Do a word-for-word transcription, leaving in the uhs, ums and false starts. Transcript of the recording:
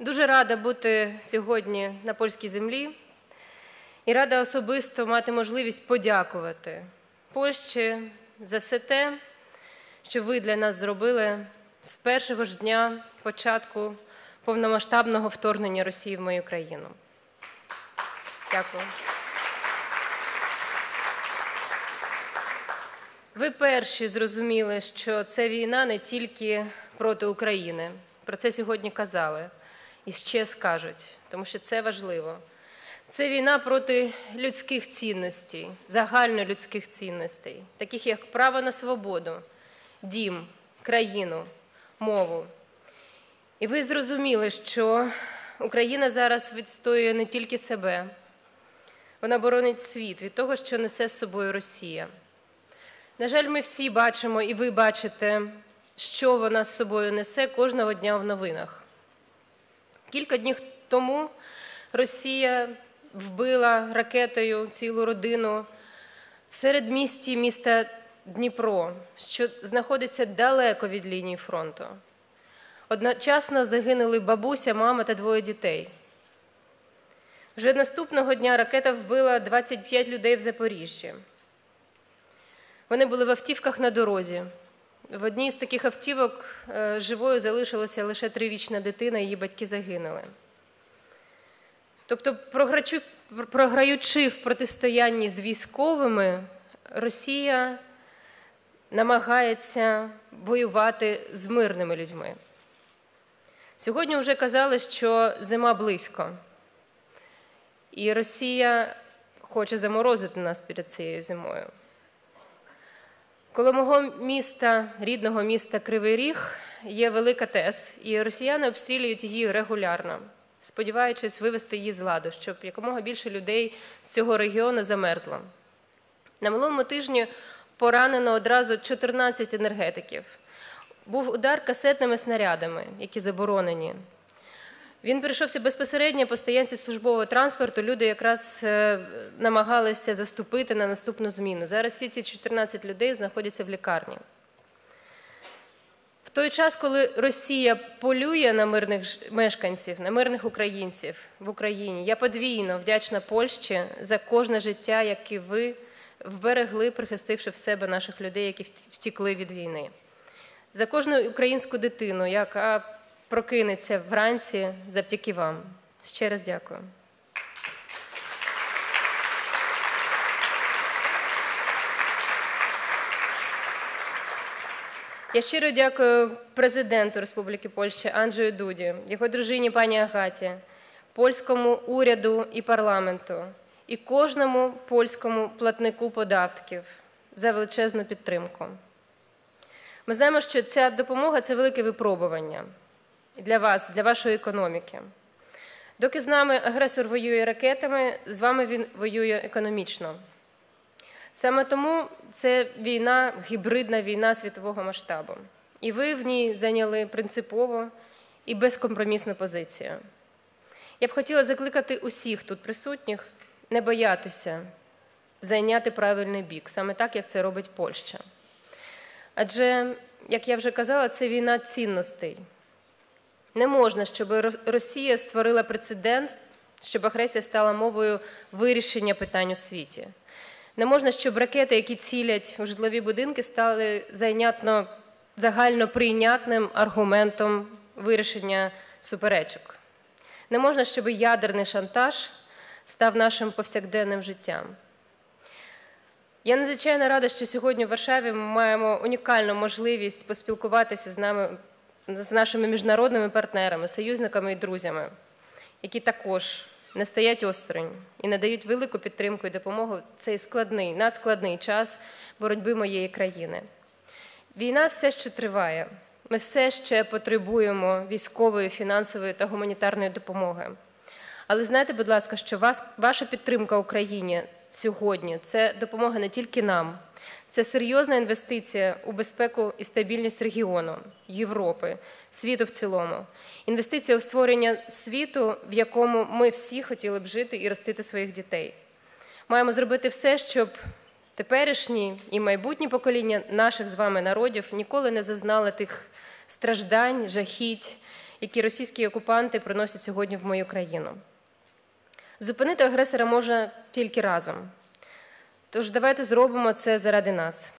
Дуже рада бути сьогодні на польській землі і рада особисто мати можливість подякувати Польщі за все те, що ви для нас зробили з першого ж дня початку повномасштабного вторгнення Росії в мою країну. Дякую. Ви перші зрозуміли, що це війна не тільки проти України. Про це сьогодні казали і ще скажуть, тому що це важливо. Це війна проти людських цінностей, загальнолюдських цінностей, таких як право на свободу, дім, країну, мову. І ви зрозуміли, що Україна зараз відстоює не тільки себе, вона боронить світ від того, що несе з собою Росія. На жаль, ми всі бачимо, і ви бачите, що вона з собою несе кожного дня в новинах. Кілька днів тому Росія вбила ракетою цілу родину в середмісті міста Дніпро, що знаходиться далеко від лінії фронту. Одночасно загинули бабуся, мама та двоє дітей. Вже наступного дня ракета вбила двадцять п'ять людей в Запоріжжі. Вони були в автівках на дорозі. В одній з таких автівок живою залишилася лише трирічна дитина, її батьки загинули. Тобто, програючи в протистоянні з військовими, Росія намагається воювати з мирними людьми. Сьогодні вже казали, що зима близько. І Росія хоче заморозити нас перед цією зимою. Коло мого міста, рідного міста Кривий Ріг, є велика ТЕС, і росіяни обстрілюють її регулярно, сподіваючись вивести її з ладу, щоб якомога більше людей з цього регіону замерзло. На минулому тижні поранено одразу чотирнадцять енергетиків. Був удар касетними снарядами, які заборонені. Він прийшовся безпосередньо по стоянці службового транспорту. Люди якраз намагалися заступити на наступну зміну. Зараз всі ці чотирнадцять людей знаходяться в лікарні. В той час, коли Росія полює на мирних мешканців, на мирних українців в Україні, я подвійно вдячна Польщі за кожне життя, яке ви вберегли, прихистивши в себе наших людей, які втікли від війни. За кожну українську дитину, яка прокинеться вранці завдяки вам. Ще раз дякую. Я щиро дякую президенту Республіки Польща Анджею Дуді, його дружині пані Агаті, польському уряду і парламенту, і кожному польському платнику податків за величезну підтримку. Ми знаємо, що ця допомога – це велике випробування для вас, для вашої економіки. Доки з нами агресор воює ракетами, з вами він воює економічно. Саме тому це війна, гібридна війна світового масштабу. І ви в ній зайняли принципову і безкомпромісну позицію. Я б хотіла закликати усіх тут присутніх не боятися зайняти правильний бік, саме так, як це робить Польща. Адже, як я вже казала, це війна цінностей. Не можна, щоб Росія створила прецедент, щоб агресія стала мовою вирішення питань у світі. Не можна, щоб ракети, які цілять у житлові будинки, стали зайнятно, загально прийнятним аргументом вирішення суперечок. Не можна, щоб ядерний шантаж став нашим повсякденним життям. Я надзвичайно рада, що сьогодні в Варшаві ми маємо унікальну можливість поспілкуватися з нами, з нашими міжнародними партнерами, союзниками і друзями, які також не стоять осторонь і надають велику підтримку і допомогу в цей складний, надскладний час боротьби моєї країни. Війна все ще триває. Ми все ще потребуємо військової, фінансової та гуманітарної допомоги. Але знайте, будь ласка, що вас, ваша підтримка Україні сьогодні – це допомога не тільки нам, це серйозна інвестиція у безпеку і стабільність регіону, Європи, світу в цілому. Інвестиція у створення світу, в якому ми всі хотіли б жити і ростити своїх дітей. Маємо зробити все, щоб теперішні і майбутні покоління наших з вами народів ніколи не зазнали тих страждань, жахіть, які російські окупанти приносять сьогодні в мою країну. Зупинити агресора можна тільки разом. Тож давайте зробимо це заради нас.